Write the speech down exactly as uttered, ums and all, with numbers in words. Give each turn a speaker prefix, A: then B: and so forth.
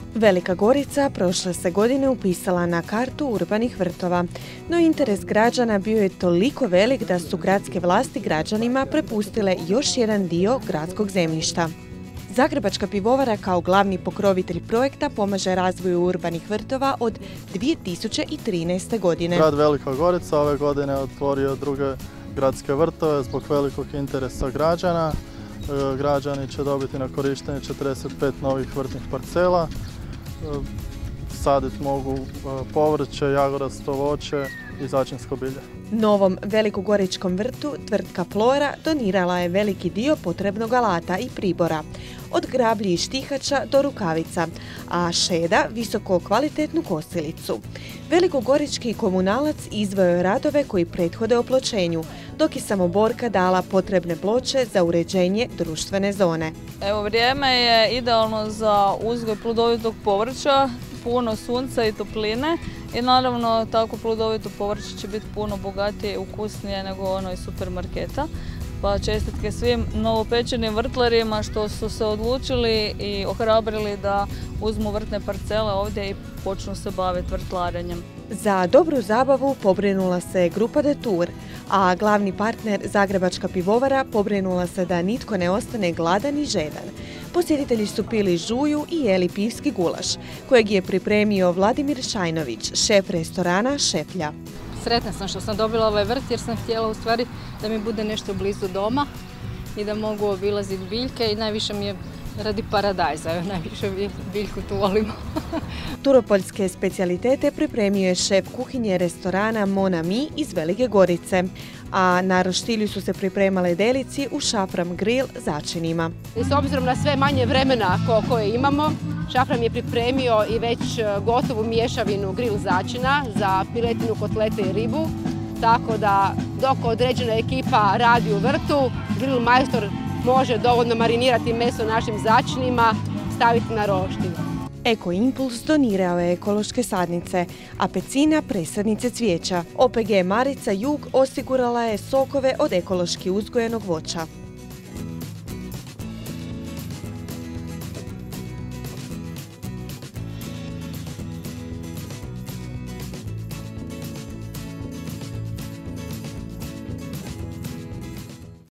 A: Velika Gorica prošle se godine upisala na kartu urbanih vrtova, no interes građana bio je toliko velik da su gradske vlasti građanima prepustile još jedan dio gradskog zemljišta. Zagrebačka pivovara kao glavni pokrovitelj projekta pomaže razvoju urbanih vrtova od dvije tisuće trinaeste. godine.
B: Grad Velika Gorica ove godine je otvorio druge gradske vrtove zbog velikog interesa građana. Građani će dobiti na korištenje četrdeset pet novih vrtnih parcela. Saditi mogu povrće, jagorasto voće i začinsko bilje.
A: Novom velikogoričkom vrtu tvrtka Flora donirala je veliki dio potrebnog alata i pribora, od grablji i štihača do rukavica, a Šeda visoko kvalitetnu kosilicu. Velikogorički komunalac izveo je radove koji prethode opločenju, dok je Samoborka dala potrebne ploče za uređenje društvene zone.
C: Evo, vrijeme je idealno za uzgoj plodovitog povrća, puno sunca i topline i naravno tako plodovito povrće će biti puno bogatije i ukusnije nego ono iz supermarketa. Pa čestitke svim novopečenim vrtlarima što su se odlučili i ohrabrili da uzmu vrtne parcele ovdje i počnu se baviti vrtlarenjem.
A: Za dobru zabavu pobrinula se grupa Detour, a glavni partner Zagrebačka pivovara pobrinula se da nitko ne ostane gladan i žedan. Posjetitelji su pili žuju i jeli pivski gulaš, kojeg je pripremio Vladimir Šajnović, šef restorana Šeplja.
D: Sretna sam što sam dobila ovaj vrt jer sam htjela u stvari da mi bude nešto blizu doma i da mogu obilaziti biljke i najviše mi je radi paradajza, najviše biljku tu volimo.
A: Turopoljske specijalitete pripremio je šef kuhinje restorana Mon Ami iz Velike Gorice, a na roštilju su se pripremale delici u Šafram grill začinima.
E: I s obzirom na sve manje vremena koje imamo, Šafram je pripremio i već gotovu mješavinu grill začina za piletinu, kotlete i ribu, tako da dok određena ekipa radi u vrtu, grill majstor može dovoljno marinirati meso našim začinima, staviti na roštilj.
A: Eko Impuls donirao je ekološke sadnice, a Pecina presadnice cvijeća. O P G Marica Jug osigurala je sokove od ekološki uzgojenog voća.